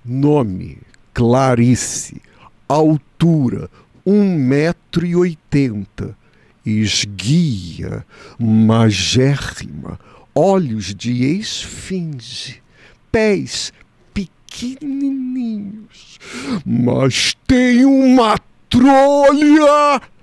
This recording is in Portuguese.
Nome: Clarice. Altura: 1,80 m. Esguia, magérrima. Olhos de esfinge. Pés pequenininhos. Mas tem uma trolha